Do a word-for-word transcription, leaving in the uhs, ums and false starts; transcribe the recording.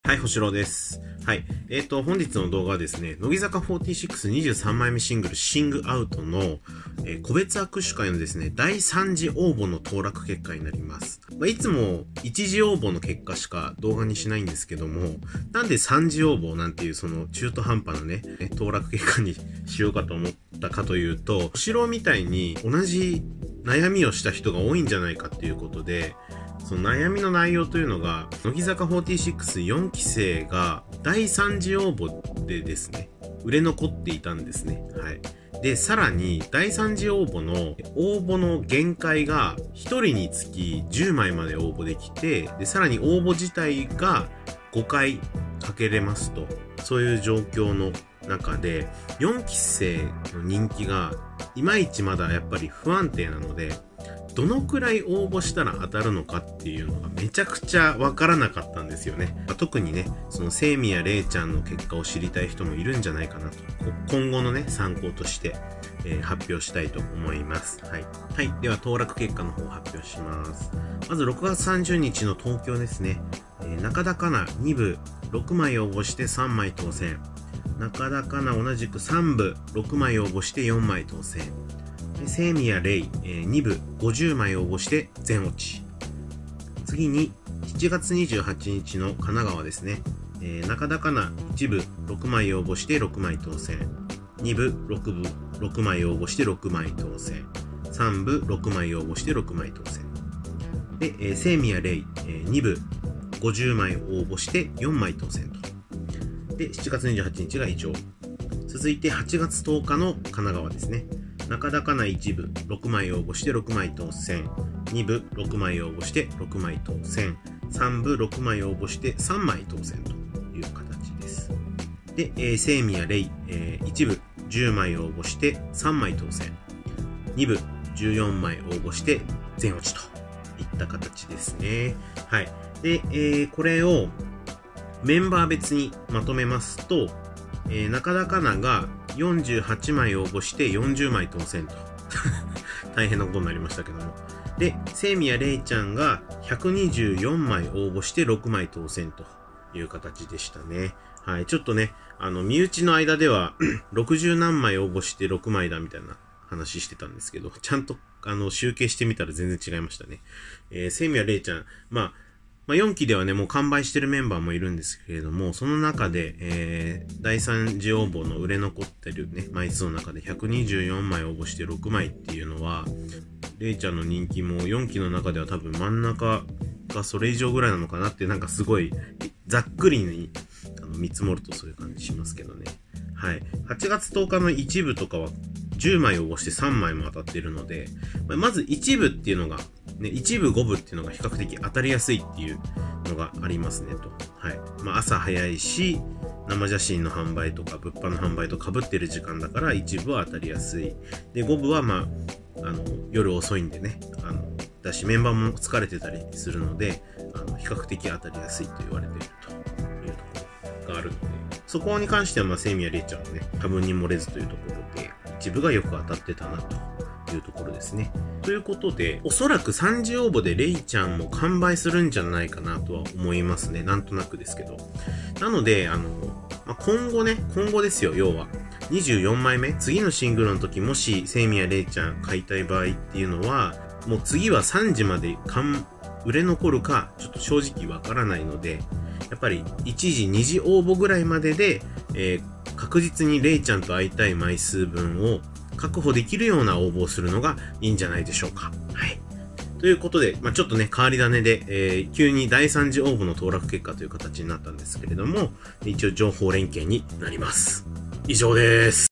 はい、星郎です。はい。えっと、本日の動画はですね、乃木坂フォーティーシックスにじゅうさんまいめシングル、シングアウトの、えー、個別握手会のですね、だいさん次応募の当落結果になります。まあ、いつもいち次応募の結果しか動画にしないんですけども、なんでさん次応募なんていうその中途半端なね、当落結果にしようかと思ったかというと、星郎みたいに同じ悩みをした人が多いんじゃないかっていうことで、その悩みの内容というのが、乃木坂フォーティーシックスよんき生がだいさん次応募でですね、売れ残っていたんですね。はい。で、さらにだいさん次応募の応募の限界がひとりにつきじゅうまいまで応募できて、で、さらに応募自体がごかいかけれますと。そういう状況の中で、よんき生の人気がいまいちまだやっぱり不安定なので、どのくらい応募したら当たるのかっていうのがめちゃくちゃわからなかったんですよね。まあ、特にね、そのセイミやレイちゃんの結果を知りたい人もいるんじゃないかなと。今後のね、参考として、えー、発表したいと思います。はい。はい。では、当落結果の方を発表します。まずろくがつさんじゅうにちの東京ですね。えー、中田香奈に部ろくまい応募してさんまい当選。中田香奈同じくさん部ろくまい応募してよんまい当選。セイミやレイ、えー、に部ごじゅうまい応募して全落ち。次にしちがつにじゅうはちにちの神奈川ですね。えー、中田香奈いち部ろくまい応募してろくまい当選。に部ろく部ろくまい応募してろくまい当選。さん部ろくまい応募してろくまい当選。で、えー、セイミやレイ、えー、に部ごじゅうまい応募してよんまい当選と。で、しちがつにじゅうはちにちが以上。続いてはちがつとおかの神奈川ですね。中田香奈いち部ろくまい応募してろくまい当選。に部ろくまい応募してろくまい当選。さん部ろくまい応募してさんまい当選という形です。で、えー、セイミやレイ、えー、いち部じゅうまい応募してさんまい当選。に部じゅうよんまい応募して全落ちといった形ですね。はい。で、えー、これをメンバー別にまとめますと、えー、中田香奈がよんじゅうはちまい応募してよんじゅうまい当選と。大変なことになりましたけども。で、セイミやレイちゃんがひゃくにじゅうよんまい応募してろくまい当選という形でしたね。はい。ちょっとね、あの、身内の間ではろくじゅうなんまい応募してろくまいだみたいな話してたんですけど、ちゃんと、あの、集計してみたら全然違いましたね。えー、セイミやレイちゃん、まあ、まあ、よんきではね、もう完売してるメンバーもいるんですけれども、その中で、えー、だいさん次応募の売れ残ってるね、枚数の中でひゃくにじゅうよんまい応募してろくまいっていうのは、レイちゃんの人気もよんきの中では多分真ん中がそれ以上ぐらいなのかなって、なんかすごい、ざっくりにあの見積もるとそういう感じしますけどね。はい。はちがつとおかのいち部とかはじゅうまい応募してさんまいも当たってるので、まずいち部っていうのが、ね、いち部ご部っていうのが比較的当たりやすいっていうのがありますねと。はい。まあ朝早いし、生写真の販売とか物販の販売と被ってる時間だからいち部は当たりやすい。で、ご部はまあ、あの、夜遅いんでね、あの、だしメンバーも疲れてたりするので、あの、比較的当たりやすいと言われているというところがあるので、そこに関してはまあ、セイミやレイちゃんのね、多分に漏れずというところで、一部がよく当たってたなというところですね。ということで、おそらくさん次応募でレイちゃんも完売するんじゃないかなとは思いますね。なんとなくですけど。なので、あの、まあ、今後ね、今後ですよ、要は。にじゅうよんまいめ、次のシングルの時、もしセイミやレイちゃん買いたい場合っていうのは、もう次はさん次まで売れ残るか、ちょっと正直わからないので、やっぱりいち次、に次応募ぐらいまでで、えー、確実にレイちゃんと会いたい枚数分を確保できるような応募をするのがいいんじゃないでしょうか。はい。ということで、まあ、ちょっとね、変わり種で、えー、急にだいさん次応募の当落結果という形になったんですけれども、一応情報連携になります。以上です。